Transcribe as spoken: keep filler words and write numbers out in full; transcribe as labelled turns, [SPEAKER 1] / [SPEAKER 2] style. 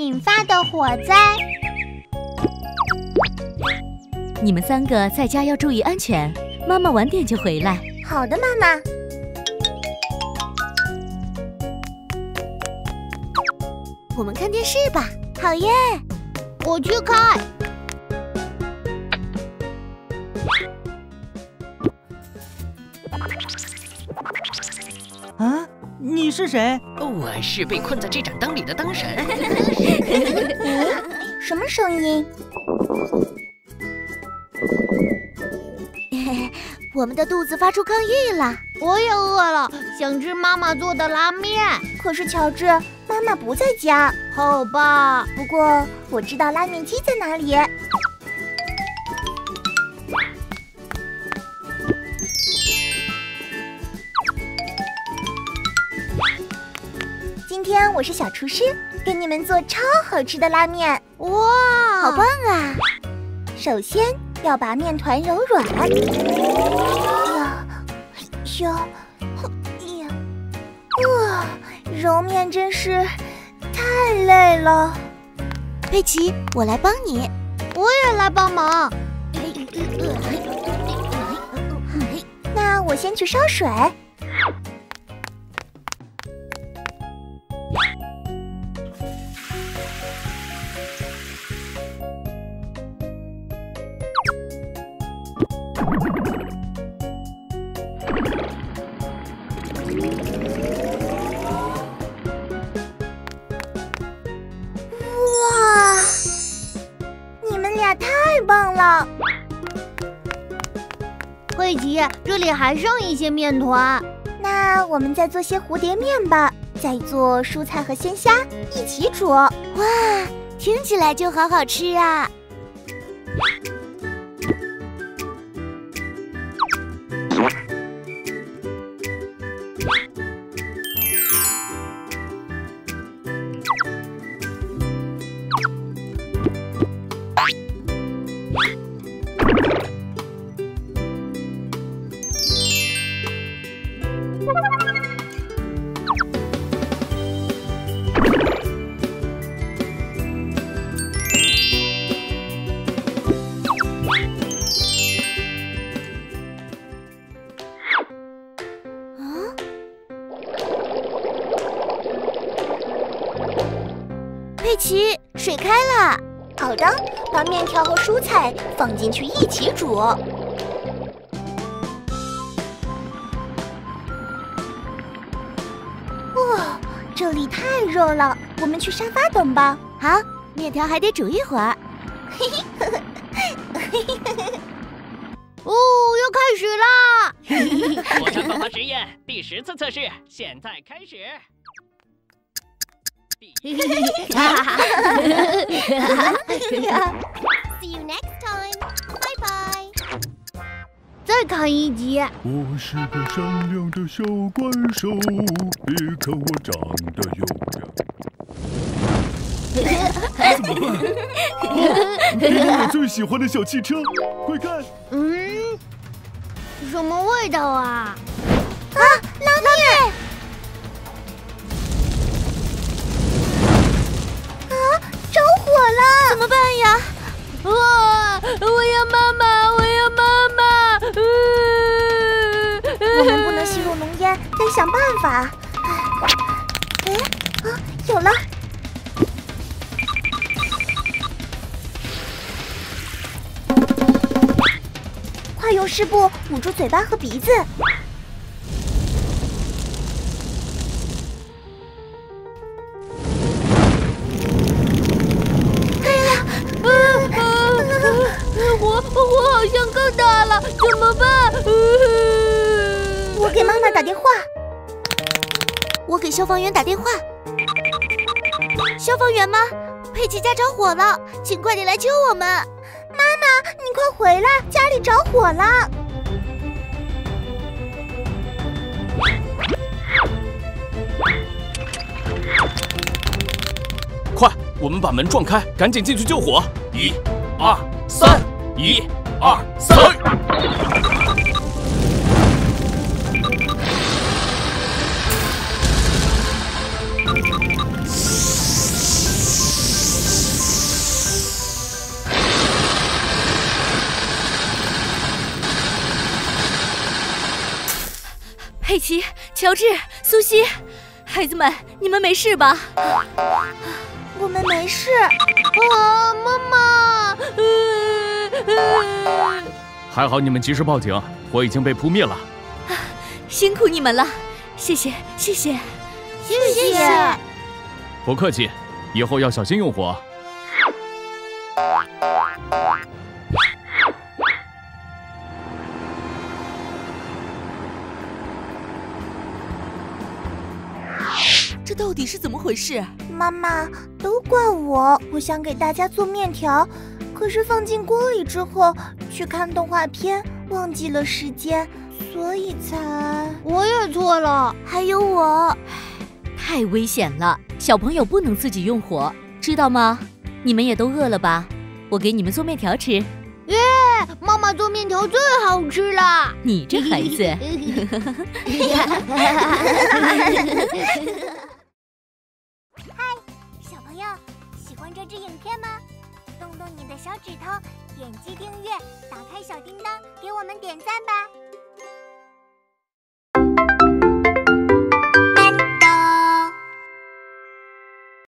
[SPEAKER 1] 引发的火灾。
[SPEAKER 2] 你们三个在家要注意安全，妈妈晚点就回来。
[SPEAKER 1] 好的，妈妈。我们看电视吧。好耶！我去开。
[SPEAKER 3] 啊，你是谁？
[SPEAKER 4] 我是被困在这盏灯里的灯神。
[SPEAKER 1] 什么声音？我们的肚子发出抗议了。我也饿了，想吃妈妈做的拉面。可是乔治，妈妈不在家。好吧，不过我知道拉面机在哪里。今天我是小厨师，给你们做超好吃的拉面。哇，好棒啊！首先要把面团揉软。哎呀，哟，呀，哇，揉面真是太累了。佩奇，我来帮你。我也来帮忙。那我先去烧水。哇，你们俩太棒了！慧琪，这里还剩一些面团，那我们再做些蝴蝶面吧，再做蔬菜和鲜虾一起煮。哇，听起来就好好吃啊！佩奇，水开了。好的，把面条和蔬菜放进去一起煮。哇，这里太热了，我们去沙发等吧。好，面条还得煮一会儿。嘿嘿，哦，又开始啦！
[SPEAKER 4] 火山爆发实验第十次测试，现在开始。
[SPEAKER 1] See you next time. Bye bye. 再看一集。
[SPEAKER 5] 我是个善良的小怪兽，别看我长得优良。怎么办？哦，这是我最喜欢的小汽车，快看！
[SPEAKER 1] 嗯，什么味道啊？啊，拉面！着火了，怎么办呀？哇！我要妈妈，我要妈妈！我们不能吸入浓烟，得想办法。哎，啊，有了！快用湿布捂住嘴巴和鼻子。我我好像更大了，怎么办？我给妈妈打电话。我给消防员打电话。消防员吗？佩奇家着火了，请快点来救我们！妈妈，你快回来，家里着火了！
[SPEAKER 6] 快，我们把门撞开，赶紧进去救火！一、二、三。一、二、三！
[SPEAKER 2] 佩奇、乔治、苏西，孩子们，你们没事吧？
[SPEAKER 1] 我们没事。
[SPEAKER 3] 啊，妈妈！
[SPEAKER 6] 还好你们及时报警，火已经被扑灭了。
[SPEAKER 2] 辛苦你们了，谢谢，谢谢，
[SPEAKER 1] 谢谢。
[SPEAKER 6] 不客气，以后要小心用火。
[SPEAKER 2] 这到底是怎么回事？
[SPEAKER 1] 妈妈，都怪我，我想给大家做面条，可是放进锅里之后，去看动画片，忘记了时间，所以才……
[SPEAKER 3] 我也错了，
[SPEAKER 1] 还有我，
[SPEAKER 2] 太危险了，小朋友不能自己用火，知道吗？你们也都饿了吧？我给你们做面条吃。
[SPEAKER 3] 耶！妈妈做面条最好吃了。
[SPEAKER 2] 你这孩子。
[SPEAKER 1] 小朋友，喜欢这支影片吗？动动你的小指头，点击订阅，打开小叮当，给我们点赞吧！